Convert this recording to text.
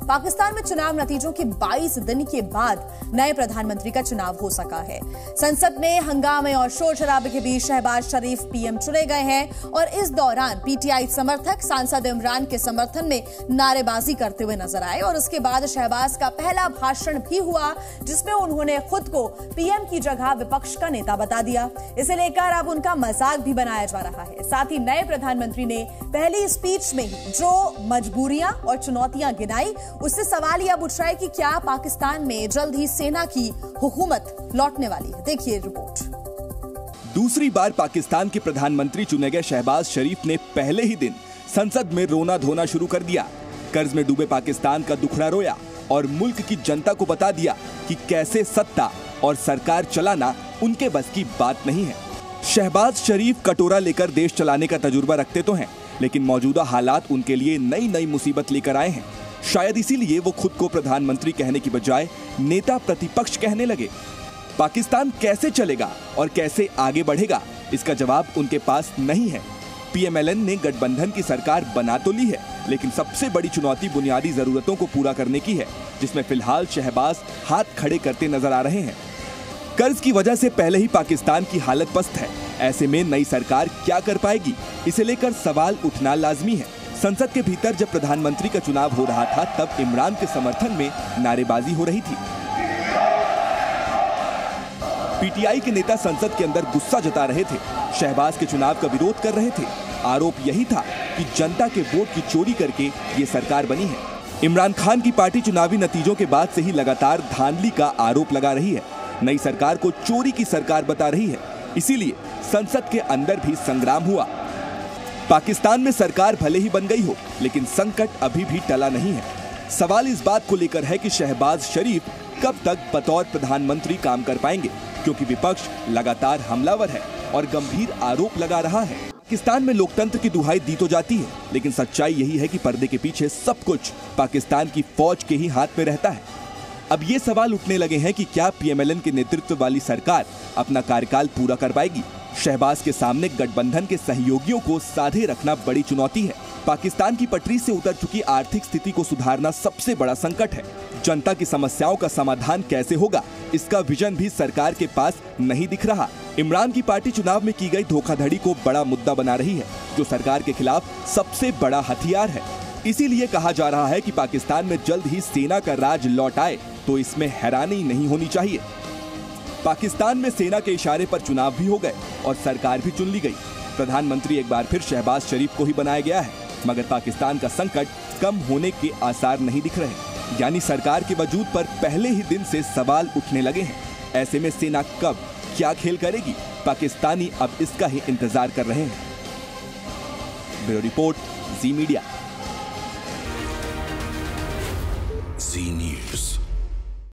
पाकिस्तान में चुनाव नतीजों के 22 दिन के बाद नए प्रधानमंत्री का चुनाव हो सका है। संसद में हंगामे और शोर शराबे के बीच शहबाज शरीफ पीएम चुने गए हैं और इस दौरान पीटीआई समर्थक सांसद इमरान के समर्थन में नारेबाजी करते हुए नजर आए और उसके बाद शहबाज का पहला भाषण भी हुआ, जिसमें उन्होंने खुद को पीएम की जगह विपक्ष का नेता बता दिया। इसे लेकर अब उनका मजाक भी बनाया जा रहा है। साथ ही नए प्रधानमंत्री ने पहली स्पीच में ही जो मजबूरियां और चुनौतियां गिनाई, उससे सवाल यह उठ रहा है कि क्या पाकिस्तान में जल्द ही सेना की हुकूमत लौटने वाली है। देखिए रिपोर्ट। दूसरी बार पाकिस्तान के प्रधानमंत्री चुने गए शहबाज शरीफ ने पहले ही दिन संसद में रोना धोना शुरू कर दिया। कर्ज में डूबे पाकिस्तान का दुखड़ा रोया और मुल्क की जनता को बता दिया कि कैसे सत्ता और सरकार चलाना उनके बस की बात नहीं है। शहबाज शरीफ कटोरा लेकर देश चलाने का तजुर्बा रखते तो हैं, लेकिन मौजूदा हालात उनके लिए नई नई मुसीबत लेकर आए हैं। शायद इसीलिए वो खुद को प्रधानमंत्री कहने की बजाय नेता प्रतिपक्ष कहने लगे। पाकिस्तान कैसे चलेगा और कैसे आगे बढ़ेगा, इसका जवाब उनके पास नहीं है। पीएमएलएन ने गठबंधन की सरकार बना तो ली है, लेकिन सबसे बड़ी चुनौती बुनियादी जरूरतों को पूरा करने की है, जिसमें फिलहाल शहबाज हाथ खड़े करते नजर आ रहे हैं। कर्ज की वजह से पहले ही पाकिस्तान की हालत पस्त है। ऐसे में नई सरकार क्या कर पाएगी, इसे लेकर सवाल उठना लाजमी है। संसद के भीतर जब प्रधानमंत्री का चुनाव हो रहा था, तब इमरान के समर्थन में नारेबाजी हो रही थी। पीटीआई के नेता संसद के अंदर गुस्सा जता रहे थे, शहबाज के चुनाव का विरोध कर रहे थे। आरोप यही था कि जनता के वोट की चोरी करके ये सरकार बनी है। इमरान खान की पार्टी चुनावी नतीजों के बाद से ही लगातार धांधली का आरोप लगा रही है, नई सरकार को चोरी की सरकार बता रही है। इसीलिए संसद के अंदर भी संग्राम हुआ। पाकिस्तान में सरकार भले ही बन गई हो, लेकिन संकट अभी भी टला नहीं है। सवाल इस बात को लेकर है कि शहबाज शरीफ कब तक बतौर प्रधानमंत्री काम कर पाएंगे, क्योंकि विपक्ष लगातार हमलावर है और गंभीर आरोप लगा रहा है। पाकिस्तान में लोकतंत्र की दुहाई दी तो जाती है, लेकिन सच्चाई यही है कि पर्दे के पीछे सब कुछ पाकिस्तान की फौज के ही हाथ में रहता है। अब ये सवाल उठने लगे हैं कि क्या पीएमएलएन के नेतृत्व वाली सरकार अपना कार्यकाल पूरा कर पाएगी। शहबाज के सामने गठबंधन के सहयोगियों को साधे रखना बड़ी चुनौती है। पाकिस्तान की पटरी से उतर चुकी आर्थिक स्थिति को सुधारना सबसे बड़ा संकट है। जनता की समस्याओं का समाधान कैसे होगा, इसका विजन भी सरकार के पास नहीं दिख रहा। इमरान की पार्टी चुनाव में की गई धोखाधड़ी को बड़ा मुद्दा बना रही है, जो सरकार के खिलाफ सबसे बड़ा हथियार है। इसीलिए कहा जा रहा है कि पाकिस्तान में जल्द ही सेना का राज लौट आए, तो इसमें हैरानी नहीं होनी चाहिए। पाकिस्तान में सेना के इशारे पर चुनाव भी हो गए और सरकार भी चुन ली गई। प्रधानमंत्री एक बार फिर शहबाज शरीफ को ही बनाया गया है, मगर पाकिस्तान का संकट कम होने के आसार नहीं दिख रहे। यानी सरकार के वजूद पर पहले ही दिन से सवाल उठने लगे हैं। ऐसे में सेना कब क्या खेल करेगी, पाकिस्तानी अब इसका ही इंतजार कर रहे हैं। Bureau report, Zee media. Zee news.